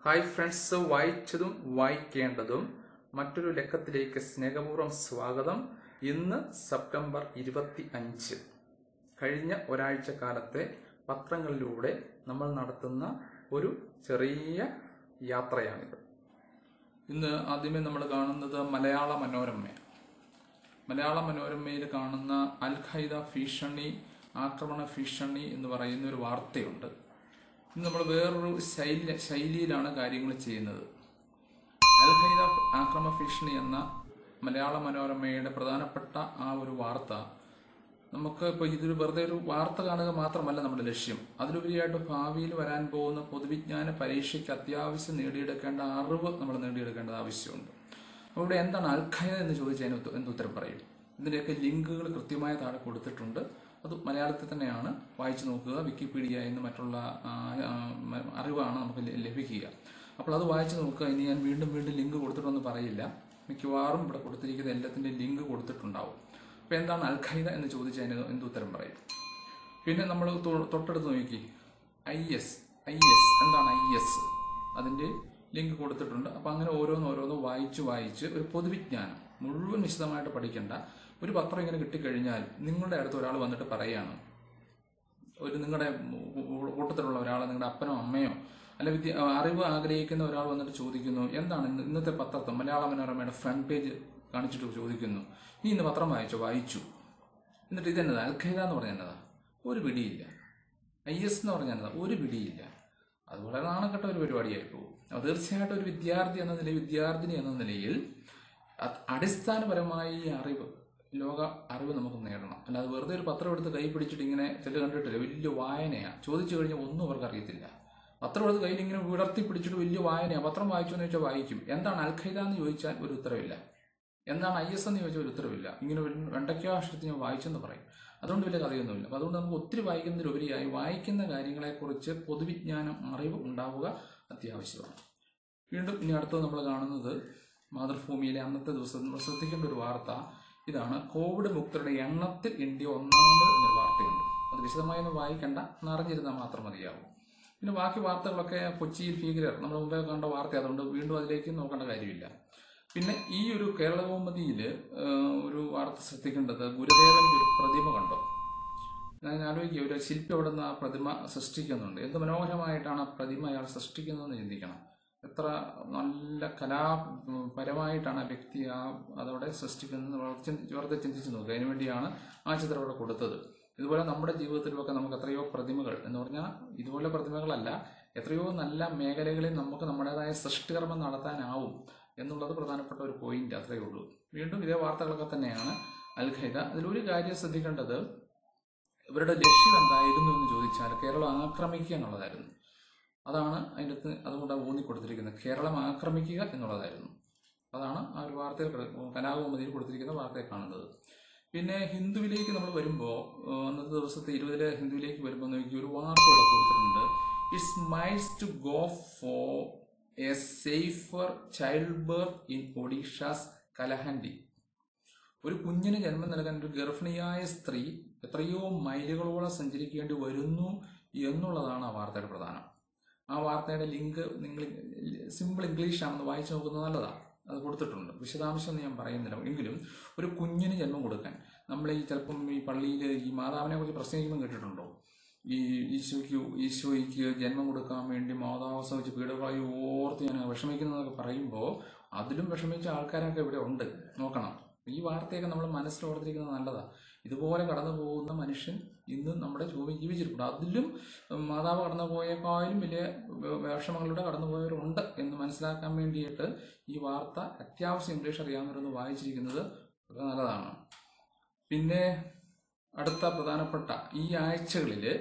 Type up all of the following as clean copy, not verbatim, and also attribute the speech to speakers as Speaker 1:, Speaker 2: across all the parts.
Speaker 1: Hi friends, വായിച്ചതും വായിക്കേണ്ടതും മറ്റൊരു ലക്കത്തിലേക്ക് സ്നേഹപൂർവ്വം സ്വാഗതം. ഇന്ന് സെപ്റ്റംബർ 25. കഴിഞ്ഞ ഒരാഴ്ച കാലത്തെ പത്രങ്ങളിലൂടെ നമ്മൾ നടത്തുന്ന ഒരു ചെറിയ യാത്രയാണിത്. ഇന്ന് ആദ്യമേ നമ്മൾ കാണുന്നത് മലയാള മനോരമയിൽ കാണുന്ന അൽ ഖൈദ ഭീഷണി, ആക്രമണ ഭീഷണി എന്ന് പറയുന്ന ഒരു വാർത്തയുണ്ട്. ഇന്ന് നമ്മൾ വേറൊരു ശൈലിയിലാണ് കാര്യങ്ങൾ ചെയ്യുന്നത്. അൽ ഖൈദ ആക്രമണ ഭീഷണി എന്ന മലയാള മനോരമയുടെ പ്രധാനപ്പെട്ട ആ ഒരു വാർത്ത നമുക്ക് ഇപ്പോൾ ഇതൊരു വെറുതെ ഒരു വാർത്ത കാണുക മാത്രമല്ല നമ്മുടെ ലക്ഷ്യം. അതിലുപരിയായിട്ട് ഭാവിയിൽ വരാൻ പോകുന്ന പൊതുവിജ്ഞാന പരീക്ഷയ്ക്ക് അത്യാവശ്യം നേടിയെടുക്കേണ്ട അറിവ് നമ്മൾ നേടിയെടുക്കേണ്ടത് ആവശ്യമുണ്ട്. അപ്പോൾ ഇവിടെ എന്താണ് അൽ ഖൈദ എന്ന് ചോദിച്ചാൽ എന്തുത്തരം പറയും? ഇതിൻ്റെയൊക്കെ ലിങ്കുകൾ കൃത്യമായ താഴെ കൊടുത്തിട്ടുണ്ട്. അത് മലയാളത്തിൽ തന്നെയാണ്, വായിച്ചു നോക്കുക. വിക്കിപീഡിയ എന്ന് മറ്റുള്ള അറിവാണ് നമുക്ക് ലഭിക്കുക. അപ്പോൾ അത് വായിച്ചു നോക്കുക. ഇനി ഞാൻ വീണ്ടും ലിങ്ക് കൊടുത്തിട്ടൊന്നും പറയില്ല. മിക്കവാറും ഇവിടെ കൊടുത്തിരിക്കുന്ന എല്ലാത്തിൻ്റെയും ലിങ്ക് കൊടുത്തിട്ടുണ്ടാവും. അപ്പോൾ എന്താണ് അൽ ഖൈദ എന്ന് ചോദിച്ചാൽ അതിന് എന്തുത്തരം പറയും? പിന്നെ നമ്മൾ തൊട്ടടുത്ത് നോക്കി IS എന്താണ് IS? അതിൻ്റെ ലിങ്ക് കൊടുത്തിട്ടുണ്ട്. അപ്പോൾ അങ്ങനെ ഓരോന്ന് വായിച്ച് ഒരു പൊതുവിജ്ഞാനം മുഴുവൻ വിശദമായിട്ട് പഠിക്കേണ്ട ഒരു പത്രം ഇങ്ങനെ കിട്ടിക്കഴിഞ്ഞാൽ നിങ്ങളുടെ അടുത്ത് ഒരാൾ വന്നിട്ട് പറയാണ്, നിങ്ങളുടെ കൂട്ടത്തിലുള്ള ഒരാൾ, നിങ്ങളുടെ അപ്പനോ അമ്മയോ അല്ല അറിവ് ആഗ്രഹിക്കുന്ന ഒരാൾ വന്നിട്ട് ചോദിക്കുന്നു, എന്താണ് ഇന്നത്തെ പത്രത്തിൽ മലയാള മനോരമയുടെ ഫ്രണ്ട് പേജ് കാണിച്ചിട്ട് ചോദിക്കുന്നു, നീ ഇന്ന് പത്രം വായിച്ചു എന്നിട്ട് ഇതെന്നതാ അൽ ഖൈദ എന്ന് പറഞ്ഞാൽ ഒരു പിടിയില്ല, IS എന്ന് പറഞ്ഞാൽ ഒരു പിടിയില്ല. അത് വളരെ നാണക്കെട്ട ഒരു പരിപാടിയായി പോകും. അത് തീർച്ചയായിട്ടും ഒരു വിദ്യാർത്ഥിനി എന്ന നിലയിൽ അടിസ്ഥാനപരമായി ലോക അറിവ് നമുക്ക് നേടണം. അല്ലാതെ വെറുതെ ഒരു പത്രം എടുത്ത് കൈ പിടിച്ചിട്ട് ഇങ്ങനെ ചില കണ്ടിട്ടില്ല, വലിയ വായനയാണ്. ചോദിച്ചു കഴിഞ്ഞാൽ ഒന്നും അവർക്ക് അറിയത്തില്ല. പത്രം എടുത്ത് കയ്യിൽ ഇങ്ങനെ വിടർത്തി പിടിച്ചിട്ട് വലിയ വായനയാണ്. പത്രം വായിച്ചു എന്ന് ചോദിച്ചാൽ വായിക്കും. എന്താണ് അൽ ഖൈദ എന്ന് ചോദിച്ചാൽ ഒരു ഉത്തരവില്ല. എന്താണ് IS എന്ന് ചോദിച്ചാൽ ഒരു ഉത്തരവില്ല. ഇങ്ങനെ വെണ്ടയ്ക്കോ അക്ഷരത്തിൽ ഞാൻ വായിച്ചെന്ന് പറയും. അതുകൊണ്ട് വലിയ കഥയൊന്നുമില്ല. അപ്പോൾ അതുകൊണ്ട് നമുക്ക് ഒത്തിരി വായിക്കുന്നതിലുപരിയായി വായിക്കുന്ന കാര്യങ്ങളെക്കുറിച്ച് പൊതുവിജ്ഞാനം, അറിവ് ഉണ്ടാവുക അത്യാവശ്യമാണ്. വീണ്ടും ഇനി അടുത്തത് നമ്മൾ കാണുന്നത് മാതൃഭൂമിയിലെ അന്നത്തെ ദിവസം നമ്മൾ ശ്രദ്ധിക്കേണ്ട ഒരു വാർത്ത ഇതാണ്. കോവിഡ് മുക്തരുടെ എണ്ണത്തിൽ ഇന്ത്യ ഒന്നാമത് എന്നൊരു വാർത്തയുണ്ട്. അത് വിശദമായി ഒന്ന് വായിക്കേണ്ട, എന്നറിഞ്ഞിരുന്നാൽ മാത്രം മതിയാവും. പിന്നെ ബാക്കി വാർത്തകളൊക്കെ കൊച്ചിയിൽ ഭീകരർ നമ്മൾ മുമ്പേ കണ്ട വാർത്ത, അതുകൊണ്ട് വീണ്ടും അതിലേക്ക് നോക്കേണ്ട കാര്യമില്ല. പിന്നെ ഈ ഒരു കേരളകൗമുദിയിൽ ഒരു വാർത്ത ശ്രദ്ധിക്കേണ്ടത്, ഗുരുദേവന്റെ ഒരു പ്രതിമ കണ്ടോ? ഞാൻ ആലോചിക്കുക, ഒരു ശില്പി അവിടെ നിന്ന് ആ പ്രതിമ സൃഷ്ടിക്കുന്നുണ്ട്. എന്ത് മനോഹരമായിട്ടാണ് ആ പ്രതിമ അയാൾ സൃഷ്ടിക്കുന്നതെന്ന് ചിന്തിക്കണം. എത്ര നല്ല കലാപരമായിട്ടാണ് ആ വ്യക്തി അതവിടെ സൃഷ്ടിക്കുന്നത് വെറുതെ ചിന്തിച്ച് നോക്കുക. അതിനുവേണ്ടിയാണ് ആ ചിത്രം അവിടെ കൊടുത്തത്. ഇതുപോലെ നമ്മുടെ ജീവിതത്തിലുമൊക്കെ നമുക്ക് എത്രയോ പ്രതിമകൾ എന്ന് പറഞ്ഞാൽ ഇതുപോലെ പ്രതിമകളല്ല, എത്രയോ നല്ല മേഖലകളിൽ നമുക്ക് നമ്മുടേതായ സൃഷ്ടികർമ്മം നടത്താനാവും എന്നുള്ളത് പ്രധാനപ്പെട്ട ഒരു പോയിന്റ്. അത്രയേ ഉള്ളൂ. വീണ്ടും ഇതേ വാർത്തകളൊക്കെ തന്നെയാണ് അൽ ഖൈദ. അതിലൊരു കാര്യം ശ്രദ്ധിക്കേണ്ടത്, ഇവരുടെ ലക്ഷ്യം എന്തായിരുന്നു എന്ന് ചോദിച്ചാൽ കേരളം ആക്രമിക്കുക എന്നുള്ളതായിരുന്നു. അതാണ് അതിൻ്റെ അകത്ത് അതുകൊണ്ടാണ് ഊന്നി കൊടുത്തിരിക്കുന്നത്. കേരളം ആക്രമിക്കുക എന്നുള്ളതായിരുന്നു. അതാണ് ആ ഒരു വാർത്തയിൽ കലാകൗമുദിയിൽ കൊടുത്തിരിക്കുന്ന വാർത്തയെ കാണുന്നത്. പിന്നെ ഹിന്ദുവിലേക്ക് നമ്മൾ വരുമ്പോൾ, അന്നത്തെ ദിവസത്തെ 20 ഹിന്ദുവിലേക്ക് വരുമ്പോൾ നോക്കി ഒരു വാർത്ത ഇവിടെ കൊടുത്തിട്ടുണ്ട്. It's miles to go for a safer childbirth in Odisha's Kalahandi. ഒരു കുഞ്ഞിന് ജന്മം നൽകാൻ ഒരു ഗർഭിണിയായ സ്ത്രീ എത്രയോ മൈലുകളോളം സഞ്ചരിക്കേണ്ടി വരുന്നു എന്നുള്ളതാണ് ആ വാർത്തയുടെ പ്രധാനം. ആ വാർത്തയുടെ ലിങ്ക് നിങ്ങൾ സിമ്പിൾ ഇംഗ്ലീഷാണെന്ന് വായിച്ചു നോക്കുന്നത് നല്ലതാണ്. അത് കൊടുത്തിട്ടുണ്ട്. വിശദാംശം ഞാൻ പറയുന്നില്ല. എങ്കിലും ഒരു കുഞ്ഞിന് ജന്മം കൊടുക്കാൻ നമ്മൾ ചിലപ്പം ഈ പള്ളിയിൽ ഈ മാതാവിനെ കുറിച്ച് പ്രസംഗിക്കുമ്പോൾ കേട്ടിട്ടുണ്ടോ? ഈ ഈശോയ്ക്ക് ജന്മം കൊടുക്കാൻ വേണ്ടി മാതാവ് സഹിച്ച് പീഡകളായി ഓർത്ത് ഞാൻ വിഷമിക്കുന്നതൊക്കെ പറയുമ്പോൾ അതിലും വിഷമിച്ച ആൾക്കാരൊക്കെ ഇവിടെ ഉണ്ട്. നോക്കണം. ഈ വാർത്തയൊക്കെ നമ്മൾ മനസ്സിൽ ഓർത്തിരിക്കുന്നത് നല്ലതാണ്. ഇതുപോലെ കടന്നു പോകുന്ന മനുഷ്യൻ ഇന്ന് നമ്മുടെ ജീവിച്ചിട്ടുണ്ട്. അതിലും മാതാവ് കടന്നു പോയേക്കാളും വലിയ വിഷമങ്ങളിലൂടെ കടന്നുപോയവരുണ്ട് എന്ന് മനസ്സിലാക്കാൻ വേണ്ടിയിട്ട് ഈ വാർത്ത അത്യാവശ്യം ഇംഗ്ലീഷ് അറിയാവുന്നവരൊന്ന് വായിച്ചിരിക്കുന്നത് വളരെ നല്ലതാണ്. പിന്നെ അടുത്ത പ്രധാനപ്പെട്ട ഈ ആഴ്ചകളിലെ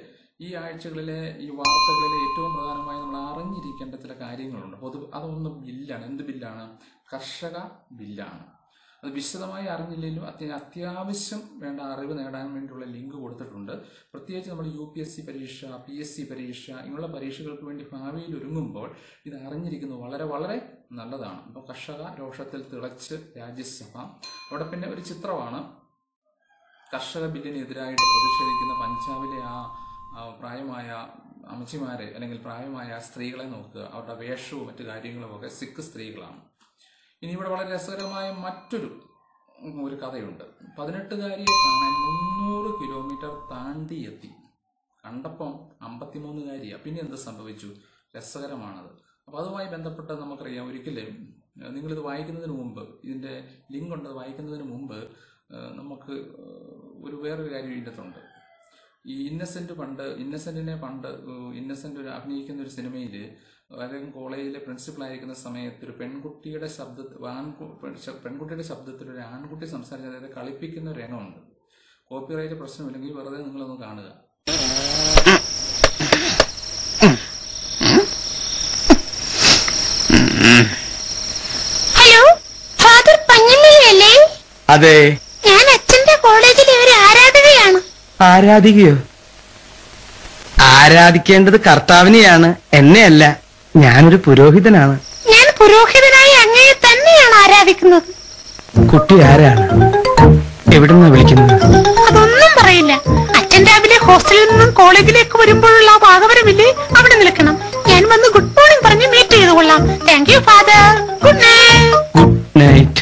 Speaker 1: ഈ വാർത്തകളിലെ ഏറ്റവും പ്രധാനമായി നമ്മൾ അറിഞ്ഞിരിക്കേണ്ട ചില കാര്യങ്ങളുണ്ട്. അതൊന്നും ബില്ലാണ്. എന്ത് ബില്ലാണ്? കർഷക ബില്ലാണ്. അത് വിശദമായി അറിഞ്ഞില്ലെങ്കിലും അത്യാവശ്യം വേണ്ട അറിവ് നേടാൻ വേണ്ടിയുള്ള ലിങ്ക് കൊടുത്തിട്ടുണ്ട്. പ്രത്യേകിച്ച് നമ്മൾ UPSC പരീക്ഷ, PSC പരീക്ഷ ഇങ്ങനെയുള്ള പരീക്ഷകൾക്ക് വേണ്ടി ഭാവിയിൽ ഒരുങ്ങുമ്പോൾ ഇത് അറിഞ്ഞിരിക്കുന്നത് വളരെ വളരെ നല്ലതാണ്. അപ്പോൾ കർഷക രോഷത്തിൽ തിളച്ച് രാജ്യസഭ. അവിടെ പിന്നെ ഒരു ചിത്രമാണ് കർഷക ബില്ലിനെതിരായിട്ട് പ്രതിഷേധിക്കുന്ന പഞ്ചാബിലെ ആ പ്രായമായ അമ്മച്ചിമാരെ അല്ലെങ്കിൽ പ്രായമായ സ്ത്രീകളെ നോക്കുക. അവരുടെ വേഷവും മറ്റു കാര്യങ്ങളും ഒക്കെ സിഖ് സ്ത്രീകളാണ്. ഇനി ഇവിടെ വളരെ രസകരമായ മറ്റൊരു കഥയുണ്ട്. 18-കാരിയെ കാണാൻ 300 കിലോമീറ്റർ താണ്ടി എത്തി. കണ്ടപ്പം 53-കാരിയാ. പിന്നെ എന്ത് സംഭവിച്ചു? രസകരമാണത്. അപ്പോൾ അതുമായി ബന്ധപ്പെട്ട് നമുക്കറിയാം, ഒരിക്കലും നിങ്ങളിത് വായിക്കുന്നതിന് മുമ്പ്, ഇതിൻ്റെ ലിങ്ക് ഉണ്ട്, വായിക്കുന്നതിന് മുമ്പ് നമുക്ക് വേറൊരു കാര്യം ഇതിനകത്തുണ്ട്. ഈ ഇന്നസെന്റിനെ പണ്ട് അഭിനയിക്കുന്ന ഒരു സിനിമയിൽ അദ്ദേഹം കോളേജിലെ പ്രിൻസിപ്പൾ ആയിരിക്കുന്ന സമയത്ത് ഒരു പെൺകുട്ടിയുടെ ശബ്ദത്തിൽ ഒരു ആൺകുട്ടി സംസാരിച്ച് അദ്ദേഹത്തെ കളിപ്പിക്കുന്ന ഒരു രംഗമുണ്ട്. കോപ്പിറൈറ്റ് പ്രശ്നമില്ലെങ്കിൽ വെറുതെ നിങ്ങളൊന്ന് കാണുക.
Speaker 2: ഹലോ, ഫാദർ പഞ്ഞിമലയല്ലേ?
Speaker 3: അതെ,
Speaker 2: ഞാൻ അച്ഛന്റെ കോളേജിലെ ഒരു ആരാധകയാണ്.
Speaker 3: ആരാധികയോ? ആരാധിക്കേണ്ടത് കർത്താവിനെയാണ്, എന്നെയല്ല. ഞാനൊരു പുരോഹിതനാണ്.
Speaker 2: ഞാൻ പുരോഹിതനായി അങ്ങയെ തന്നെയാണ് ആരാധിക്കുന്നത്.
Speaker 3: കുട്ടി ആരാണ്? എവിടുന്നാ വിളിക്കുന്നത്?
Speaker 2: അതൊന്നും പറയില്ല. അച്ഛൻ രാവിലെ ഹോസ്റ്റലിൽ നിന്നും കോളേജിലേക്ക് വരുമ്പോഴുള്ള ആ ഭാഗവരമില്ലേ, അവിടെ നിൽക്കണം. ഞാൻ വന്ന് ഗുഡ് മോർണിംഗ് പറഞ്ഞ് മീറ്റ് ചെയ്ത് കൊള്ളാം. Thank you father. Good night.
Speaker 3: Good night.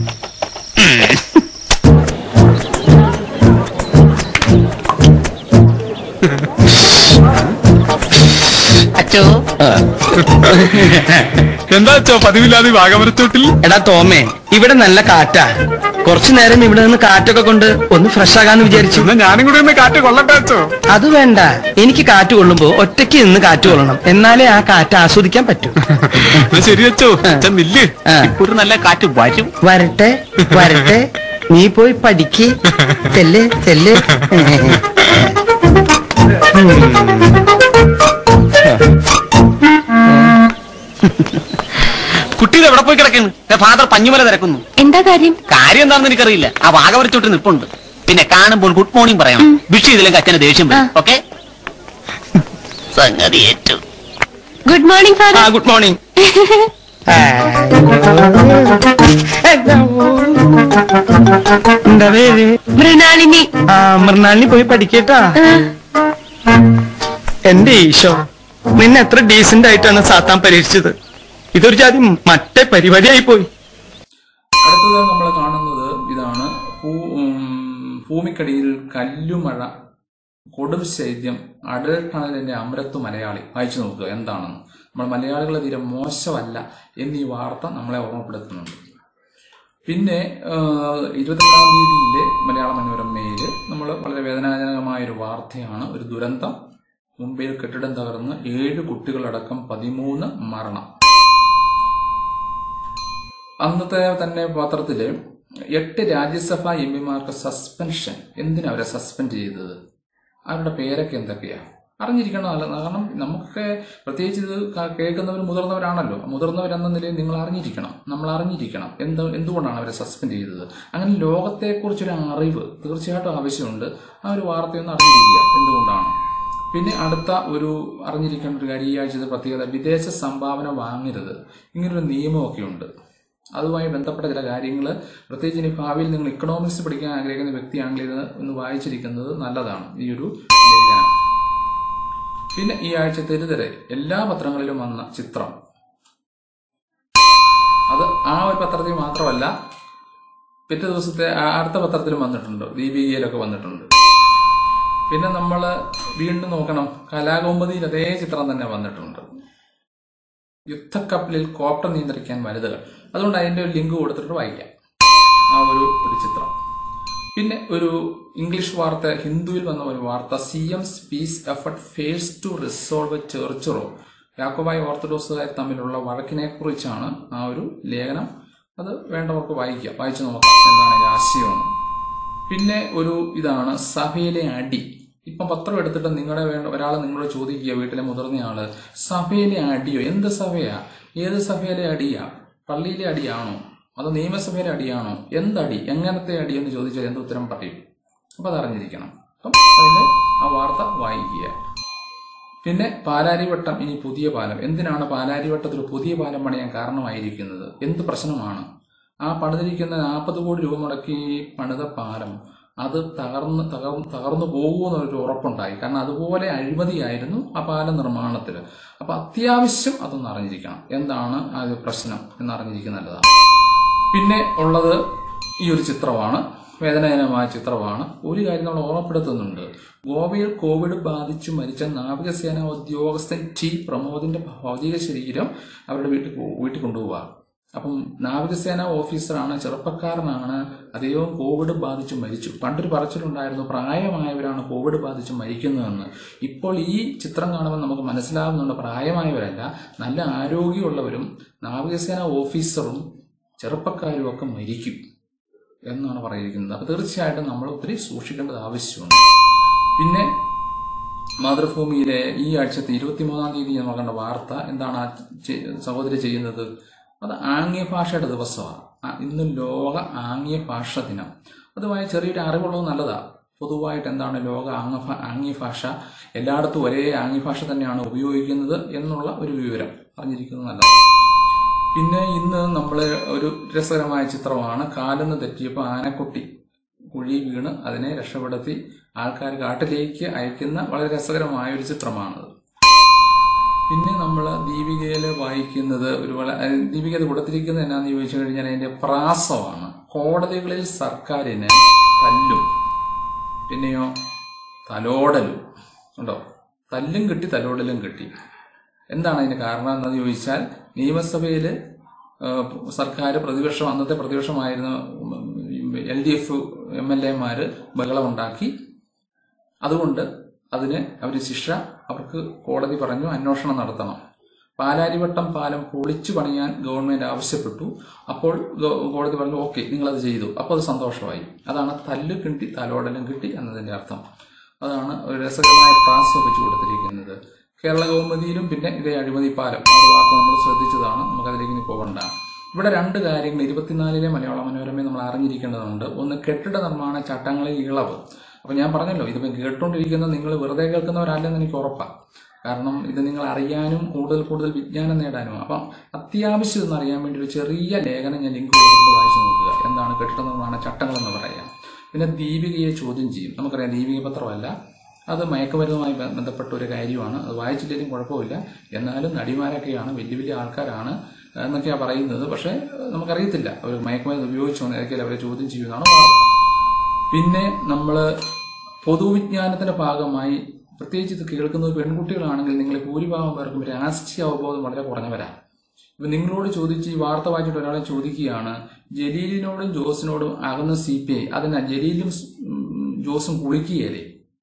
Speaker 4: എന്താ പതിവില്ലാതെ വാഗമരത്തോട്ടിൽ?
Speaker 3: എടാ തോമേ, ഇവിടെ നല്ല കാറ്റാ. കുറച്ചു നേരം ഇവിടെ നിന്ന് കാറ്റൊക്കെ കൊണ്ട് ഒന്ന് ഫ്രഷ് ആകാന്ന് വിചാരിച്ചു.
Speaker 4: ഞാനും കൂടെ ഒന്ന് കാറ്റ് കൊള്ളട്ടെ അച്ചോ?
Speaker 3: അത് വേണ്ട, എനിക്ക് കാറ്റ് കൊള്ളുമ്പോ ഒറ്റയ്ക്ക് നിന്ന് കാറ്റ് കൊള്ളണം. എന്നാലേ ആ കാറ്റ് ആസ്വദിക്കാൻ പറ്റൂ.
Speaker 4: ശരി അച്ചോ, നില്ല്. ഒരു നല്ല കാറ്റ് വരും.
Speaker 3: വരട്ടെ വരട്ടെ, നീ പോയി പഠിക്ക്. ചെല്ല് ചെല്ല്.
Speaker 4: കുട്ടി എവിടെ പോയി കിടക്കുന്നു? ഫാദർ പഞ്ഞുമല തിരക്കുന്നു.
Speaker 2: എന്താ കാര്യം?
Speaker 4: കാര്യം എന്താണെന്ന് എനിക്കറിയില്ല. ആ വാഗവരച്ചോട്ട് നിൽപ്പുണ്ട്. പിന്നെ കാണുമ്പോൾ ഗുഡ് മോർണിംഗ് പറയണം. വിഷ് ചെയ്തില്ലെങ്കിൽ അച്ഛനെ ദേഷ്യം വരും. ഓക്കെ, സംഗതി ഏറ്റു.
Speaker 2: Good morning father.
Speaker 3: Good morning. എന്താ പേര്?
Speaker 2: മൃണാളിനി.
Speaker 3: മൃണാളിനി പോയി പഠിക്കേട്ടാ. എന്റെ ഈശോ, നിന്നെ എത്ര ഡീസന്റ് ആയിട്ടാണ് സാത്താൻ പരീക്ഷിച്ചത്. ഇതൊരു ജാതി മറ്റേ പരിപാടിയായി പോയി.
Speaker 1: അടുത്തത് നമ്മൾ കാണുന്നത് ഇതാണ്. ഭൂമിക്കടിയിൽ കല്ലുമഴ, കൊടും ശൈത്യം, അടൽ ടണലിന്റെ അമരത്തു മലയാളി. വായിച്ചു നോക്കുക എന്താണെന്ന്. നമ്മൾ മലയാളികളെ തീരെ മോശമല്ല എന്നീ വാർത്ത നമ്മളെ ഓർമ്മപ്പെടുത്തുന്നുണ്ട്. പിന്നെ 22-ാം തീയതിയിലെ മലയാള മനോരമയിൽ നമ്മൾ വളരെ വേദനാജനകമായൊരു വാർത്തയാണ്. ഒരു ദുരന്തം. മുംബൈയിൽ കെട്ടിടം തകർന്ന് 7 കുട്ടികളടക്കം 13 മരണം. അന്നത്തെ തന്നെ പത്രത്തില് 8 രാജ്യസഭാ എംപിമാർക്ക് സസ്പെൻഷൻ. എന്തിനാ അവരെ സസ്പെൻഡ് ചെയ്തത്? അവരുടെ പേരൊക്കെ എന്തൊക്കെയാ അറിഞ്ഞിരിക്കണം. കാരണം നമുക്ക് പ്രത്യേകിച്ച് ഇത് കേൾക്കുന്നവർ മുതിർന്നവരാണല്ലോ. മുതിർന്നവരെന്ന നിലയിൽ നിങ്ങൾ അറിഞ്ഞിരിക്കണം, നമ്മൾ അറിഞ്ഞിരിക്കണം എന്തുകൊണ്ടാണ് അവരെ സസ്പെൻഡ് ചെയ്തത്. അങ്ങനെ ലോകത്തെക്കുറിച്ചൊരു അറിവ് തീർച്ചയായിട്ടും ആവശ്യമുണ്ട്. ആ ഒരു വാർത്തയൊന്ന് അറിഞ്ഞിരിക്കുക എന്തുകൊണ്ടാണ്. പിന്നെ അടുത്ത ഒരു അറിഞ്ഞിരിക്കേണ്ട ഒരു കാര്യം, ഈ ആഴ്ചത്തെ പ്രത്യേകത, വിദേശ സംഭാവന വാങ്ങരുത്. ഇങ്ങനൊരു നിയമമൊക്കെ ഉണ്ട്. അതുമായി ബന്ധപ്പെട്ട ചില കാര്യങ്ങൾ, പ്രത്യേകിച്ച് ഇനി ഭാവിയിൽ നിങ്ങൾ ഇക്കണോമിക്സ് പഠിക്കാൻ ആഗ്രഹിക്കുന്ന വ്യക്തിയാണെങ്കിൽ ഇത് ഒന്ന് വായിച്ചിരിക്കുന്നത് നല്ലതാണ്, ഈ ഒരു ലേഖനം. പിന്നെ ഈ ആഴ്ച തെരുതെരെ എല്ലാ പത്രങ്ങളിലും വന്ന ചിത്രം, അത് ആ ഒരു പത്രത്തിൽ മാത്രമല്ല, പിറ്റേ ദിവസത്തെ അടുത്ത പത്രത്തിലും വന്നിട്ടുണ്ട്, ദീപികയിലൊക്കെ വന്നിട്ടുണ്ട്. പിന്നെ നമ്മൾ വീണ്ടും നോക്കണം, കലാകൗമുദിയിൽ അതേ ചിത്രം തന്നെ വന്നിട്ടുണ്ട്. യുദ്ധക്കപ്പലിൽ കോപ്റ്റർ നിയന്ത്രിക്കാൻ വനിതകൾ. അതുകൊണ്ട് അതിന്റെ ഒരു ലിങ്ക് കൊടുത്തിട്ട് വായിക്കാം ആ ഒരു ചിത്രം. പിന്നെ ഒരു ഇംഗ്ലീഷ് വാർത്ത, ഹിന്ദുവിൽ വന്ന ഒരു വാർത്ത, CM's peace effort fails to resolve church row. യാക്കോബായ ഓർത്തഡോക്സുകാർ തമ്മിലുള്ള വഴക്കിനെ കുറിച്ചാണ് ആ ഒരു ലേഖനം. അത് വേണ്ടവർക്ക് വായിക്കാം, വായിച്ചു നോക്കാം എന്താണ് അതിന്റെ ആശയം. പിന്നെ ഒരു ഇതാണ് സഭയിലെ അടി. ഇപ്പം പത്രം എടുത്തിട്ട് ഒരാൾ നിങ്ങളോട് ചോദിക്കുക, വീട്ടിലെ മുതിർന്നയാള്, സഭയിലെ അടിയോ? എന്ത് സഭയാ? ഏത് സഭയിലെ അടിയാ? പള്ളിയിലെ അടിയാണോ അതോ നിയമസഭയിലെ അടിയാണോ? എന്തടി, എങ്ങനത്തെ അടി എന്ന് ചോദിച്ചാൽ എന്ത് ഉത്തരം പറയും? അപ്പൊ അതറിഞ്ഞിരിക്കണം. അപ്പം അതിന്റെ ആ വാർത്ത വായിക്കുക. പിന്നെ പാലാരിവട്ടം ഇനി പുതിയ പാലം. എന്തിനാണ് പാലാരിവട്ടത്തിൽ പുതിയ പാലം പണിയാൻ കാരണമായിരിക്കുന്നത്? എന്ത് പ്രശ്നമാണ്? ആ പണിതിരിക്കുന്ന 40 കോടി രൂപ മുടക്കി പണിത പാലം അത് തകർന്നു പോകുമെന്നൊരു ഉറപ്പുണ്ടായി. കാരണം അതുപോലെ അഴിമതിയായിരുന്നു ആ പാലം നിർമ്മാണത്തിൽ. അപ്പൊ അത്യാവശ്യം അതൊന്ന് അറിഞ്ഞിരിക്കണം, എന്താണ് ആ ഒരു പ്രശ്നം എന്നറിഞ്ഞിരിക്കുന്നത് നല്ലതാണ്. പിന്നെ ഉള്ളത് ഈ ഒരു ചിത്രമാണ്, വേദനാജനകമായ ചിത്രമാണ്. ഒരു കാര്യം നമ്മൾ ഓർമ്മപ്പെടുത്തുന്നുണ്ട്. ഗോവയിൽ കോവിഡ് ബാധിച്ചു മരിച്ച നാവികസേന ഉദ്യോഗസ്ഥൻ ടി പ്രമോദിന്റെ ഭൗതിക ശരീരം അവരുടെ വീട്ടിൽ കൊണ്ടുപോവുക. അപ്പം നാവികസേന ഓഫീസറാണ്, ചെറുപ്പക്കാരനാണ്, അദ്ദേഹം കോവിഡ് ബാധിച്ചു മരിച്ചു. പണ്ടൊരു പറച്ചിലുണ്ടായിരുന്നു, പ്രായമായവരാണ് കോവിഡ് ബാധിച്ചു മരിക്കുന്നതെന്ന്. ഇപ്പോൾ ഈ ചിത്രം കാണുമ്പോൾ നമുക്ക് മനസ്സിലാവുന്നുണ്ട്, പ്രായമായവരല്ല, നല്ല ആരോഗ്യമുള്ളവരും നാവികസേന ഓഫീസറും ചെറുപ്പക്കാരും ഒക്കെ മരിക്കും എന്നാണ് പറഞ്ഞിരിക്കുന്നത്. അപ്പൊ തീർച്ചയായിട്ടും നമ്മൾ ഒത്തിരി സൂക്ഷിക്കേണ്ടത് ആവശ്യമുണ്ട്. പിന്നെ മാതൃഭൂമിയിലെ ഈ ആഴ്ചത്തെ 23-ാം തീയതി നമ്മൾ കണ്ട വാർത്ത എന്താണ് ആ സഹോദരി ചെയ്യുന്നത്? അത് ആംഗ്യ ഭാഷയുടെ ദിവസമാണ്. ഇന്ന് ലോക ആംഗ്യ ഭാഷ ദിനം. അതുമായി ചെറിയൊരു അറിവുള്ളത് നല്ലതാണ്. പൊതുവായിട്ട് എന്താണ് ലോക ആംഗ്യ ഭാഷ, എല്ലായിടത്തും ഒരേ ആംഗ്യ ഭാഷ തന്നെയാണ് ഉപയോഗിക്കുന്നത് എന്നുള്ള ഒരു വിവരം അറിഞ്ഞിരിക്കുന്നത് നല്ലതാണ്. പിന്നെ ഇന്ന് നമ്മൾ ഒരു രസകരമായ ചിത്രമാണ്, കാലെന്ന് തെറ്റിയപ്പോൾ ആനക്കുട്ടി കുഴി വീണ് അതിനെ രക്ഷപ്പെടുത്തി ആൾക്കാർ കാട്ടിലേക്ക് അയക്കുന്ന വളരെ രസകരമായ ഒരു ചിത്രമാണത്. പിന്നെ നമ്മൾ ദീപികയിൽ വായിക്കുന്നത് ദീപിക കൊടുത്തിരിക്കുന്നത് എന്നാന്ന് ചോദിച്ചു കഴിഞ്ഞാൽ അതിന്റെ പ്രാസമാണ്. കോടതികളിൽ സർക്കാരിന് തല്ലും, പിന്നെയോ തലോടലും ഉണ്ടോ? തല്ലും കിട്ടി, തലോടലും കിട്ടി. എന്താണ് അതിന് കാരണം എന്ന് ചോദിച്ചാൽ, നിയമസഭയിൽ സർക്കാർ അന്നത്തെ പ്രതിപക്ഷമായിരുന്ന LDF MLA ബഹളമുണ്ടാക്കി. അതുകൊണ്ട് അതിന് അവർക്ക് കോടതി പറഞ്ഞു അന്വേഷണം നടത്തണം. പാലാരിവട്ടം പാലം പൊളിച്ചു പണിയാൻ ഗവൺമെന്റ് ആവശ്യപ്പെട്ടു. അപ്പോൾ കോടതി പറഞ്ഞു ഓക്കെ, നിങ്ങളത് ചെയ്തു. അപ്പോൾ അത് സന്തോഷമായി. അതാണ് തല്ല് കിട്ടി തലോടലും കിട്ടി എന്നതിന്റെ അർത്ഥം. അതാണ് ഒരു രസകരമായ പ്രാസം വെച്ച് കൊടുത്തിരിക്കുന്നത്. കേരള കൗമുദിയിലും പിന്നെ ഇതേ അഴിമതി പാലം വാർത്ത നമ്മൾ ശ്രദ്ധിച്ചതാണ്, നമുക്കതിലേക്ക് ഇനി പോകണ്ട. ഇവിടെ രണ്ട് കാര്യങ്ങൾ 24-ലെ മലയാള മനോരമയിൽ നമ്മൾ അറിഞ്ഞിരിക്കേണ്ടതുണ്ട്. ഒന്ന്, കെട്ടിട നിർമ്മാണ ചട്ടങ്ങളിൽ ഇളവ്. അപ്പൊ ഞാൻ പറഞ്ഞല്ലോ, ഇതിപ്പോ കേട്ടുകൊണ്ടിരിക്കുന്നത് നിങ്ങൾ വെറുതെ കേൾക്കുന്നവരല്ലെന്ന് എനിക്ക് ഉറപ്പാണ്. കാരണം ഇത് നിങ്ങൾ അറിയാനും കൂടുതൽ വിജ്ഞാനം നേടാനും. അപ്പം അത്യാവശ്യം ഇതൊന്നും അറിയാൻ വേണ്ടി ഒരു ചെറിയ ലേഖനം ഞാൻ ലിങ്ക് കൊടുത്ത് വായിച്ചു നോക്കുക. എന്താണ് കെട്ടിട നിർമ്മാണ ചട്ടങ്ങൾ എന്ന് പറയാം. പിന്നെ ദീപികയെ ചോദ്യം ചെയ്യും. നമുക്കറിയാം ദീപിക പത്രമല്ല, അത് മയക്കുമരുന്നുമായി ബന്ധപ്പെട്ട ഒരു കാര്യമാണ്. അത് വായിച്ചില്ലെങ്കിലും കുഴപ്പമില്ല. എന്നാലും നടിമാരൊക്കെയാണ്, വലിയ ആൾക്കാരാണ് എന്നൊക്കെയാണ് പറയുന്നത്. പക്ഷെ നമുക്കറിയത്തില്ല അവർ മയക്കുമരുന്ന് ഉപയോഗിച്ചോ ഏതൊക്കെയാലും അവരെ ചോദ്യം ചെയ്യുന്നതാണ് വാർത്ത. പിന്നെ നമ്മൾ പൊതുവിജ്ഞാനത്തിന്റെ ഭാഗമായി, പ്രത്യേകിച്ച് ഇത് കേൾക്കുന്നത് പെൺകുട്ടികളാണെങ്കിൽ നിങ്ങൾ ഭൂരിഭാഗം പേർക്കും രാഷ്ട്രീയ അവബോധം വളരെ കുറഞ്ഞവരാണ്. ഇപ്പൊ നിങ്ങളോട് ചോദിച്ച് ഈ വാർത്ത വായിച്ചിട്ട് ഒരാളെ ചോദിക്കുകയാണ്, ജലീലിനോടും ജോസിനോടും അകന്ന CPI അതിനാ ജലീലും ജോസും കുളിക്കുകയല്ലേ,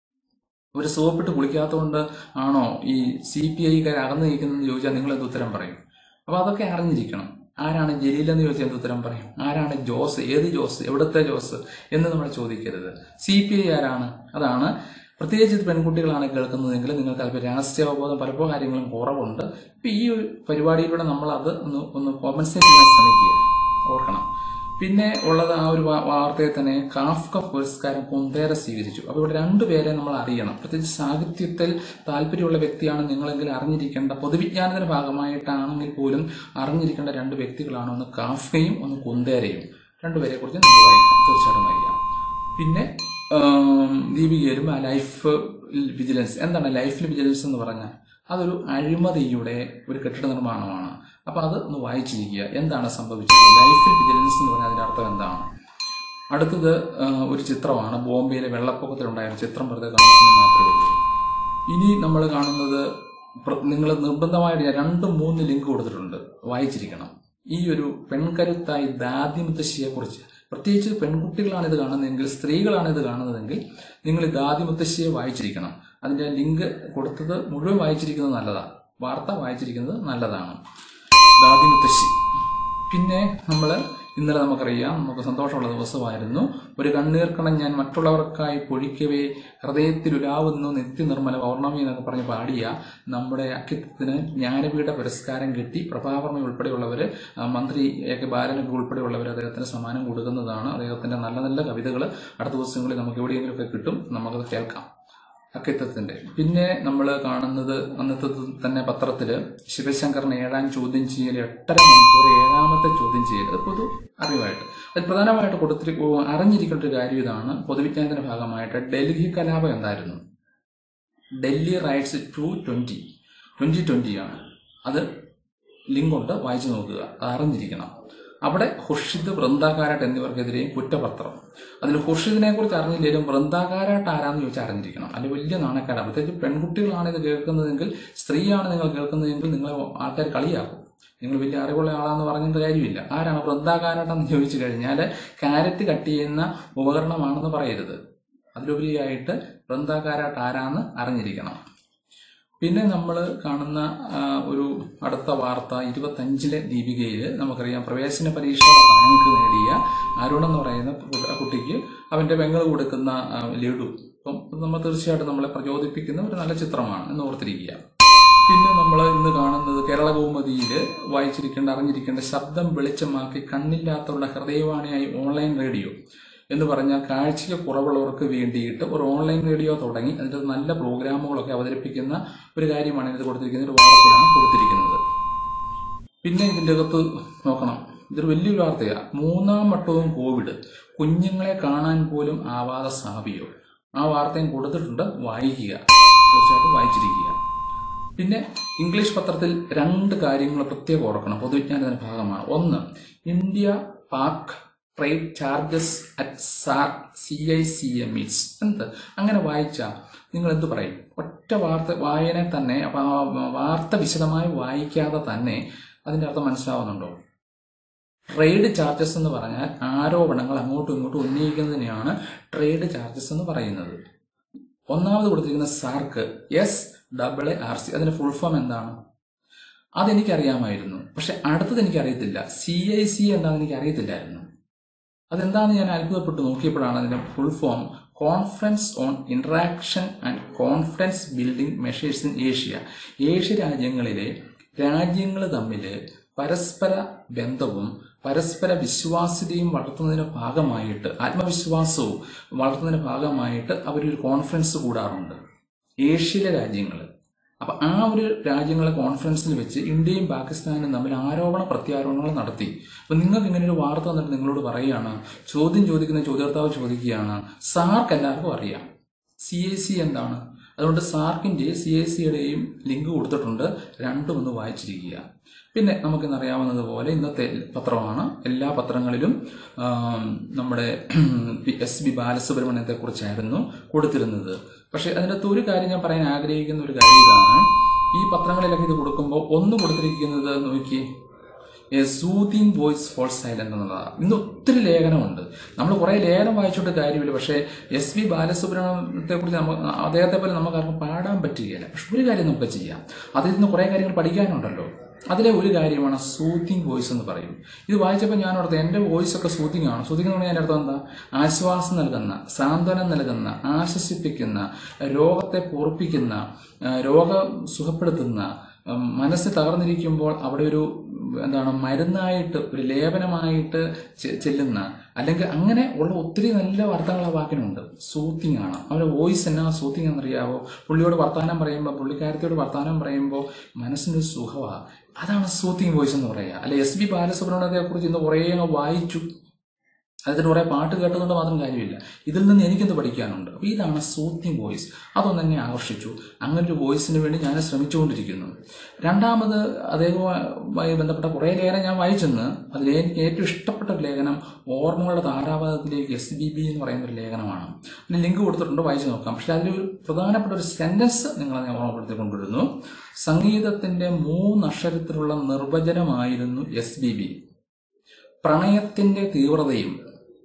Speaker 1: ഒരു സോപ്പിട്ട് കുളിക്കാത്തതുകൊണ്ട് ആണോ ഈ CPIക്കാർ അകന്നു നിൽക്കുന്നതെന്ന് ചോദിച്ചാൽ നിങ്ങൾ എന്ത് ഉത്തരം പറയും? അപ്പൊ അതൊക്കെ അറിഞ്ഞിരിക്കണം. ആരാണ് ജലീലെന്ന് ചോദിച്ചാൽ എന്ത് ഉത്തരം പറയും? ആരാണ് ജോസ്, ഏത് ജോസ്, എവിടത്തെ ജോസ് എന്ന് നമ്മൾ ചോദിക്കരുത്. CPI ആരാണ്? അതാണ്. പ്രത്യേകിച്ച് ഇത് പെൺകുട്ടികളാണ് കേൾക്കുന്നതെങ്കിൽ നിങ്ങൾക്ക് അല്പം രാഷ്ട്രീയ അവബോധം പലപ്പോഴും കാര്യങ്ങളും കുറവുണ്ട്. ഇപ്പൊ ഈ ഒരു പരിപാടിയിലൂടെ നമ്മൾ അത് ഒന്ന് കോമ്പൻസേറ്റ് ചെയ്യാൻ ശ്രമിക്കുക, ഓർക്കണം. പിന്നെ ഉള്ളത് ആ ഒരു വാർത്തയിൽ തന്നെ കാഫ്ക പുരസ്കാരം പൊന്തേര സ്വീകരിച്ചു. അപ്പൊ ഇവിടെ രണ്ടുപേരെ നമ്മൾ അറിയണം. പ്രത്യേകിച്ച് സാഹിത്യത്തിൽ താല്പര്യമുള്ള വ്യക്തിയാണ് നിങ്ങളെങ്കിൽ അറിഞ്ഞിരിക്കേണ്ട, പൊതുവിജ്ഞാനത്തിന്റെ ഭാഗമായിട്ടാണെങ്കിൽ പോലും അറിഞ്ഞിരിക്കേണ്ട രണ്ട് വ്യക്തികളാണ്, ഒന്ന് കാഫ്കയും ഒന്ന് കുന്തേരയും. രണ്ടുപേരെ കുറിച്ച് നമ്മൾ തീർച്ചയായിട്ടും അറിയാം. പിന്നെ ദീപികയിലും ആ ലൈഫ് വിജിലൻസ്. എന്താണ് ലൈഫ് വിജിലൻസ് എന്ന് പറഞ്ഞാൽ? അതൊരു അഴിമതിയുടെ ഒരു കെട്ടിട നിർമ്മാണമാണ്. അപ്പൊ അത് ഒന്ന് വായിച്ചിരിക്കുക, എന്താണ് സംഭവിച്ചത്. ലൈഫ് വിജിലൻസ് എന്ന് പറഞ്ഞാൽ അതിന്റെ അർത്ഥം എന്താണ്? അടുത്തത് ഒരു ചിത്രമാണ്, ബോംബെയിലെ വെള്ളപ്പൊക്കത്തിലുണ്ടായ ഒരു ചിത്രം വെറുതെ കാണിക്കുന്നത് മാത്രമേ ഉള്ളൂ. ഇനി നമ്മൾ കാണുന്നത്, നിങ്ങൾ നിർബന്ധമായിട്ട് 2-3 ലിങ്ക് കൊടുത്തിട്ടുണ്ട്, വായിച്ചിരിക്കണം. ഈ ഒരു പെൺകരുത്തായി ദാദിമുത്തശ്ശിയെ കുറിച്ച്, പ്രത്യേകിച്ച് പെൺകുട്ടികളാണ് ഇത് കാണുന്നതെങ്കിൽ, സ്ത്രീകളാണ് ഇത് കാണുന്നതെങ്കിൽ നിങ്ങൾ ഈ ദാദിമുത്തശ്ശിയെ വായിച്ചിരിക്കണം. അതിന്റെ ലിങ്ക് കൊടുത്തത് മുഴുവൻ വായിച്ചിരിക്കുന്നത് നല്ലതാണ്, വാർത്ത വായിച്ചിരിക്കുന്നത് നല്ലതാണ്. ദാദിമുത്തശ്ശി. പിന്നെ ഇന്നലെ നമുക്കറിയാം, നമുക്ക് സന്തോഷമുള്ള ദിവസമായിരുന്നു. ഒരു കണ്ണീർക്കണം ഞാൻ മറ്റുള്ളവർക്കായി പൊഴിക്കവേ ഹൃദയത്തിൽ ഉലാവുന്നു നിത്യനിർമ്മല പൗർണമി എന്നൊക്കെ പറഞ്ഞ് പാടിയ നമ്മുടെ അക്കിത്തത്തിന് ജ്ഞാനപീഠ പുരസ്കാരം കിട്ടി. പ്രഭാവർമ്മ ഉൾപ്പെടെയുള്ളവർ, മന്ത്രി A.K. ബാലനൊക്കെ ഉൾപ്പെടെയുള്ളവർ അദ്ദേഹത്തിന് സമ്മാനം കൊടുക്കുന്നതാണ്. അദ്ദേഹത്തിന്റെ നല്ല നല്ല കവിതകൾ അടുത്ത ദിവസങ്ങളിൽ നമുക്ക് എവിടെയെങ്കിലുമൊക്കെ കിട്ടും, നമുക്കത് കേൾക്കാം. അക്കിത്തത്തിന്റെ. പിന്നെ നമ്മൾ കാണുന്നത് അന്നത്തെ തന്നെ പത്രത്തില് ശിവശങ്കറിന് 7ാം ചോദ്യം ചെയ്യൽ 8.5 മണിക്കൂർ 7ാമത്തെ ചോദ്യം ചെയ്യൽ. അത് പൊതു അറിവായിട്ട് അതിൽ പ്രധാനമായിട്ട് അറിഞ്ഞിരിക്കേണ്ട ഒരു കാര്യം ഇതാണ്. പൊതുവിജ്ഞാനത്തിന്റെ ഭാഗമായിട്ട് ഡൽഹി കലാപം എന്തായിരുന്നു? ഡൽഹി റൈറ്റ്സ് 2020 ആണ്. അത് ലിങ്ക് ഉണ്ട്, വായിച്ചു നോക്കുക, അത് അറിഞ്ഞിരിക്കണം. അവിടെ ഖുർഷിദ്, വൃന്ദാകാരാട്ട് എന്നിവർക്കെതിരെയും കുറ്റപത്രം. അതിൽ ഖുർഷിദിനെ കുറിച്ച് അറിഞ്ഞില്ലെങ്കിലും വൃന്ദാകാരാട്ട് ആരാന്ന് ചോദിച്ചാൽ അറിഞ്ഞിരിക്കണം. അല്ലെങ്കിൽ വലിയ നാണക്കേടാണ്. പ്രത്യേകിച്ച് പെൺകുട്ടികളാണ് ഇത് കേൾക്കുന്നതെങ്കിൽ, സ്ത്രീയാണ് നിങ്ങൾ കേൾക്കുന്നതെങ്കിൽ നിങ്ങളെ ആൾക്കാർ കളിയാക്കും. നിങ്ങൾ വലിയ അറിവുള്ള ആളാന്ന് പറഞ്ഞിട്ട് കാര്യമില്ല. ആരാണ് വൃന്ദാകാരാട്ടെന്ന് ചോദിച്ചു കഴിഞ്ഞാൽ കാരറ്റ് കട്ട് ചെയ്യുന്ന ഉപകരണമാണെന്ന് പറയരുത്. അതിലുപരിയായിട്ട് വൃന്ദാകാരാട്ട് ആരാന്ന് അറിഞ്ഞിരിക്കണം. പിന്നെ നമ്മൾ കാണുന്ന ഒരു അടുത്ത വാർത്ത 25-ലെ ദീപികയിൽ നമുക്കറിയാം, പ്രവേശന പരീക്ഷ റാങ്ക് നേടിയ അരുൺ എന്ന് പറയുന്ന കുട്ടിക്ക് അവന്റെ പെങ്ങൾ കൊടുക്കുന്ന ലഡു. അപ്പം നമ്മൾ തീർച്ചയായിട്ടും നമ്മളെ പ്രചോദിപ്പിക്കുന്ന ഒരു നല്ല ചിത്രമാണ് എന്ന് ഓർത്തിരിക്കുക. പിന്നെ നമ്മൾ ഇന്ന് കാണുന്നത് കേരള കൗമുദിയിൽ അറിഞ്ഞിരിക്കേണ്ട ശബ്ദം വെളിച്ചമാക്കി കണ്ണില്ലാത്തവരുടെ ഹൃദയവാണിയായി ഓൺലൈൻ റേഡിയോ എന്ന് പറഞ്ഞാൽ കാഴ്ചയ്ക്ക് കുറവുള്ളവർക്ക് വേണ്ടിയിട്ട് ഒരു ഓൺലൈൻ റേഡിയോ തുടങ്ങി അതിൻ്റെ നല്ല പ്രോഗ്രാമുകളൊക്കെ അവതരിപ്പിക്കുന്ന ഒരു കാര്യമാണ് ഇത് കൊടുത്തിരിക്കുന്ന ഒരു വാർത്തയാണ് കൊടുത്തിരിക്കുന്നത്. പിന്നെ ഇതിൻ്റെ അകത്ത് നോക്കണം, ഇതൊരു വലിയൊരു വാർത്തയാണ്. 3ാം വട്ടവും കോവിഡ്, കുഞ്ഞുങ്ങളെ കാണാൻ പോലും ആവാതെ സാവിയോ. ആ വാർത്തയും കൊടുത്തിട്ടുണ്ട്, വായിക്കുക, തീർച്ചയായിട്ടും വായിച്ചിരിക്കുക. പിന്നെ ഇംഗ്ലീഷ് പത്രത്തിൽ 2 കാര്യങ്ങൾ പ്രത്യേകം ഓർക്കണം, പൊതുവിജ്ഞാനത്തിന്റെ ഭാഗമാണ്. ഒന്ന്, India Pak trade charges at CICM meets. എന്ത് അങ്ങനെ വായിച്ചാൽ നിങ്ങൾ എന്ത് പറയും? ഒറ്റ വായന തന്നെ, വാർത്ത വിശദമായി വായിക്കാതെ തന്നെ അതിൻ്റെ അർത്ഥം മനസ്സിലാവുന്നുണ്ടോ? ട്രേഡ് ചാർജസ് എന്ന് പറഞ്ഞാൽ ആരോപണങ്ങൾ അങ്ങോട്ടും ഇങ്ങോട്ടും ഉന്നയിക്കുന്നതിനെയാണ് ട്രേഡ് ചാർജസ് എന്ന് പറയുന്നത്. ഒന്നാമത് കൊടുത്തിരിക്കുന്ന സാർക്ക്, SAARC, അതിന്റെ ഫുൾ ഫോം എന്താണ്? അതെനിക്കറിയാമായിരുന്നു, പക്ഷെ അടുത്തത് എനിക്കറിയത്തില്ല. CIC എന്താണെന്ന് എനിക്ക് അറിയത്തില്ലായിരുന്നു. അതെന്താണെന്ന് ഞാൻ അത്ഭുതപ്പെട്ട് നോക്കിയപ്പോഴാണ് അതിന്റെ full form conference on interaction and confidence building measures in Asia. Asia രാജ്യങ്ങളിലെ രാജ്യങ്ങൾ തമ്മിൽ പരസ്പര ബന്ധവും പരസ്പര വിശ്വാസ്യതയും വളർത്തുന്നതിന്റെ ഭാഗമായിട്ട്, ആത്മവിശ്വാസവും വളർത്തുന്നതിന്റെ ഭാഗമായിട്ട് അവരൊരു കോൺഫറൻസ് കൂടാറുണ്ട്, ഏഷ്യയിലെ രാജ്യങ്ങൾ. അപ്പൊ ആ ഒരു രാജ്യങ്ങളെ കോൺഫറൻസിൽ വെച്ച് ഇന്ത്യയും പാകിസ്ഥാനും തമ്മിൽ ആരോപണ പ്രത്യാരോപണങ്ങൾ നടത്തി. അപ്പൊ നിങ്ങൾക്ക് ഇങ്ങനെ ഒരു വാർത്ത വന്നിട്ട് നിങ്ങളോട് പറയുകയാണ്, ചോദ്യം ചോദിക്കുന്ന ചോദ്യോർത്താവ് ചോദിക്കുകയാണ്, സാർക്ക് എല്ലാവർക്കും അറിയാം, CIC എന്താണ്? അതുകൊണ്ട് സാർക്കിന്റെ CICയുടെയും ലിങ്ക് കൊടുത്തിട്ടുണ്ട്, രണ്ടും ഒന്ന് വായിച്ചിരിക്കുക. പിന്നെ നമുക്കിന്നറിയാവുന്നതുപോലെ ഇന്നത്തെ പത്രമാണ്, എല്ലാ പത്രങ്ങളിലും നമ്മുടെ SB ബാലസുബ്രഹ്മണ്യത്തെ കുറിച്ചായിരുന്നു കൊടുത്തിരുന്നത്. പക്ഷെ അതിനകത്ത് ഒരു കാര്യം ഞാൻ പറയാൻ ആഗ്രഹിക്കുന്ന ഒരു കാര്യം ഇതാണ്, ഈ പത്രങ്ങളിലൊക്കെ ഇത് കൊടുക്കുമ്പോൾ ഒന്ന് കൊടുത്തിരിക്കുന്നത് നോക്കി, a soothing voice for silent എന്നുള്ളതാണ്. ഇന്ന് ഒത്തിരി ലേഖനമുണ്ട്, നമ്മൾ കുറെ ലേഖനം വായിച്ചോട്ട് കാര്യമില്ല. പക്ഷേ SB ബാലസുബ്രഹ്മണ്യത്തെ കുറിച്ച് അദ്ദേഹത്തെ പോലെ നമുക്ക് ആർക്കും പാടാൻ പറ്റുകയില്ല. പക്ഷെ ഒരു കാര്യം നമുക്ക് ചെയ്യാം, അതിൽ നിന്ന് കുറെ കാര്യങ്ങൾ പഠിക്കാനുണ്ടല്ലോ. അതിലെ ഒരു കാര്യമാണ് സൂതിങ് വോയിസ് എന്ന് പറയും. ഇത് വായിച്ചപ്പോൾ ഞാൻ ഓർത്ത് എൻ്റെ വോയിസ് ഒക്കെ സൂതിങ് ആണ്. സൂതിങ് എന്ന് പറഞ്ഞാൽ അർത്ഥം എന്താ? ആശ്വാസം നൽകുന്ന, സാന്ത്വനം നൽകുന്ന, ആശ്വസിപ്പിക്കുന്ന, രോഗത്തെ പൂർപ്പിക്കുന്ന, രോഗം സുഖപ്പെടുത്തുന്ന, മനസ്സ് തകർന്നിരിക്കുമ്പോൾ അവിടെ ഒരു മരുന്നായിട്ട്, ഒരു ലേപനമായിട്ട് ചെല്ലുന്ന, അല്ലെങ്കിൽ അങ്ങനെ ഉള്ള ഒത്തിരി നല്ല വാർത്തകൾ ആ വാക്കിനുണ്ട്. സൂത്തിങ് ആണ് അവരുടെ വോയിസ്. എന്നാ സൂത്തിങ് എന്നറിയാവോ? പുള്ളിയോട് വർത്താനം പറയുമ്പോൾ, പുള്ളിക്കാരത്തിയോട് വർത്താനം പറയുമ്പോൾ മനസ്സിനൊരു സുഖമാണ്. അതാണ് സൂത്തിങ് വോയിസ് എന്ന് പറയുക. അല്ലെ SB ബാലസുബ്രഹ്മണ്യത്തെ കുറിച്ച് ഇന്ന് കുറേ വായിച്ചു, അതിന് കുറെ പാട്ട് കേട്ടതുകൊണ്ട് മാത്രം കാര്യമില്ല. ഇതിൽ നിന്ന് എനിക്കെന്ത് പഠിക്കാനുണ്ട്? അപ്പൊ ഇതാണ് സൂത്തിങ് വോയിസ്. അതൊന്നും എന്നെ ആകർഷിച്ചു. അങ്ങനെ ഒരു വോയിസിന് വേണ്ടി ഞാൻ ശ്രമിച്ചുകൊണ്ടിരിക്കുന്നു. രണ്ടാമത് അദ്ദേഹവുമായി ബന്ധപ്പെട്ട കുറെ ലേഖനം ഞാൻ വായിച്ചെന്ന്. അതിൽ എനിക്ക് ഏറ്റവും ഇഷ്ടപ്പെട്ട ഒരു ലേഖനം ഓർമ്മകളുടെ താരാപഥത്തിലേക്ക് SBB എന്ന് പറയുന്ന ഒരു ലേഖനമാണ്. അതിന് ലിങ്ക് കൊടുത്തിട്ടുണ്ട്, വായിച്ചു നോക്കാം. പക്ഷെ അതിലൊരു പ്രധാനപ്പെട്ട ഒരു സെന്റൻസ് നിങ്ങളെ ഞാൻ ഓർമ്മപ്പെടുത്തി കൊണ്ടുവരുന്നു. സംഗീതത്തിന്റെ 3 അക്ഷരത്തിലുള്ള നിർവചനമായിരുന്നു SBB. പ്രണയത്തിന്റെ തീവ്രതയും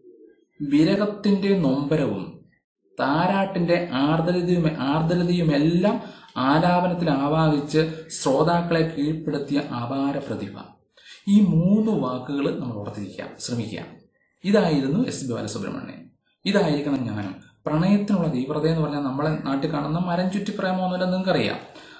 Speaker 1: വിരഹത്തിന്റെ നൊമ്പരവും താരാട്ടിന്റെ ആർദ്രതയുമെല്ലാം ആലാപനത്തിൽ ആവാഹിച്ച് ശ്രോതാക്കളെ കീഴ്പ്പെടുത്തിയ അപാര പ്രതിഭ. ഈ 3 വാക്കുകൾ നമ്മൾ ഓർത്തിരിക്കാം, ശ്രമിക്കാം. ഇതായിരുന്നു SB ബാലസുബ്രഹ്മണ്യൻ. ഇതായിരിക്കണം ഞാനും. പ്രണയത്തിനുള്ള തീവ്രത എന്ന് പറഞ്ഞാൽ നമ്മളെ നാട്ടിൽ കാണുന്ന മരം ചുറ്റി പ്രേമമൊന്നുമില്ല, നിങ്ങൾക്കറിയാം.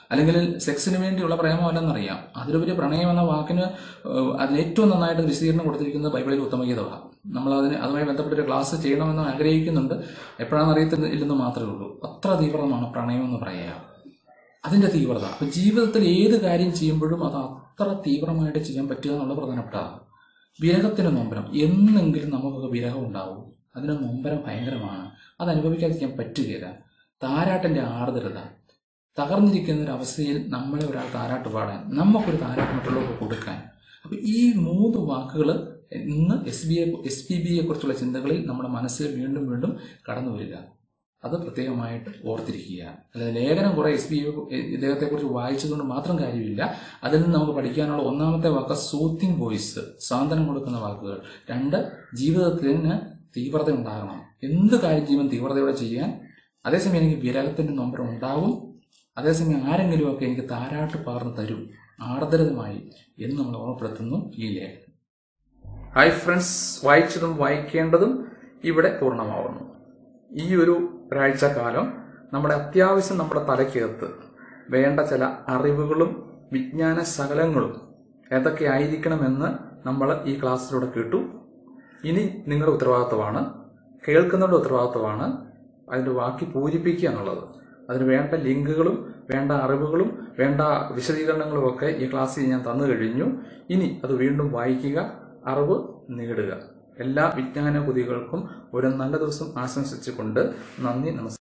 Speaker 1: അല്ലെങ്കിൽ സെക്സിന് വേണ്ടിയുള്ള പ്രേമമല്ലെന്നറിയാം. അതിലുപരി പ്രണയം എന്ന വാക്കിന് അതിന് ഏറ്റവും നന്നായിട്ട് വിശദീകരണം കൊടുത്തിരിക്കുന്നത് ബൈബിളിൽ ഉത്തമഗീതമാണ്. നമ്മൾ അതുമായി ബന്ധപ്പെട്ടൊരു ക്ലാസ് ചെയ്യണമെന്ന് ആഗ്രഹിക്കുന്നുണ്ട്. എപ്പോഴാണെന്ന് അറിയത്തില്ലെന്ന് മാത്രമേ ഉള്ളൂ. അത്ര തീവ്രമാണ് പ്രണയം എന്ന് പറയുക, അതിന്റെ തീവ്രത. അപ്പൊ ജീവിതത്തിൽ ഏത് കാര്യം ചെയ്യുമ്പോഴും അത് അത്ര തീവ്രമായിട്ട് ചെയ്യാൻ പറ്റുക എന്നുള്ളത് പ്രധാനപ്പെട്ടതാണ്. വിരഹത്തിന് നൊമ്പരം, എന്നെങ്കിലും നമുക്കൊക്കെ വിരഹം ഉണ്ടാവും. അതിന് നൊമ്പരം ഭയങ്കരമാണ്, അത് അനുഭവിക്കാതിരിക്കാൻ പറ്റുകയില്ല. താരാട്ടിന്റെ ആർദ്രത, തകർന്നിരിക്കുന്ന ഒരു അവസ്ഥയിൽ നമ്മളെ ഒരാൾ താരാട്ട് പാടാൻ, നമുക്കൊരു താരാട്ട് മറ്റുള്ളവർക്ക് കൊടുക്കാൻ. അപ്പൊ ഈ 3 വാക്കുകൾ ഇന്ന് SPBയെ കുറിച്ചുള്ള ചിന്തകളിൽ നമ്മുടെ മനസ്സിൽ വീണ്ടും വീണ്ടും കടന്നു വരിക. അത് പ്രത്യേകമായിട്ട് ഓർത്തിരിക്കുക. അല്ലാതെ ലേഖനം കുറെ ഇദ്ദേഹത്തെക്കുറിച്ച് വായിച്ചതുകൊണ്ട് മാത്രം കാര്യമില്ല. അതിൽ നിന്ന് നമുക്ക് പഠിക്കാനുള്ള ഒന്നാമത്തെ വാക്ക് സൂത്തിങ് വോയിസ്, സാന്ത്വനം കൊടുക്കുന്ന വാക്കുകൾ. 2, ജീവിതത്തിന് തീവ്രത ഉണ്ടാകണം. എന്ത് കാര്യം ചെയ്യുമ്പോൾ തീവ്രതയോടെ ചെയ്യാൻ. അതേസമയം എനിക്ക് വിരഹത്തിന്റെ നൊമ്പരം ഉണ്ടാവും, അതേസമയം ആരെങ്കിലുമൊക്കെ എനിക്ക് താരാട്ട് പകർന്നു തരും ആർദ്രതമായി എന്ന് നമ്മൾ ഓർമ്മപ്പെടുത്തുന്നു ഈ ലേഖനം. ഹായ് ഫ്രണ്ട്സ്, വായിച്ചതും വായിക്കേണ്ടതും ഇവിടെ പൂർണ്ണമാവുന്നു. ഈ ഒരാഴ്ചക്കാലം നമ്മുടെ അത്യാവശ്യം നമ്മുടെ തലയ്ക്കകത്ത് വേണ്ട ചില അറിവുകളും വിജ്ഞാന ശകലങ്ങളും ഏതൊക്കെ ആയിരിക്കണമെന്ന് നമ്മൾ ഈ ക്ലാസ്സിലൂടെ കേട്ടു. ഇനി നിങ്ങളുടെ ഉത്തരവാദിത്വമാണ്, കേൾക്കുന്നവരുടെ ഉത്തരവാദിത്വമാണ് അതിൻ്റെ ബാക്കി പൂരിപ്പിക്കുക എന്നുള്ളത്. അതിന് വേണ്ട ലിങ്കുകളും വേണ്ട അറിവുകളും വേണ്ട വിശദീകരണങ്ങളും ഒക്കെ ഈ ക്ലാസ്സിൽ ഞാൻ തന്നു കഴിഞ്ഞു. ഇനി അത് വീണ്ടും വായിക്കുക, അറിവ് നേടുക. എല്ലാ വിജ്ഞാന കുതികൾക്കും ഒരു നല്ല ദിവസം ആശംസിച്ചുകൊണ്ട് നന്ദി, നമസ്കാരം.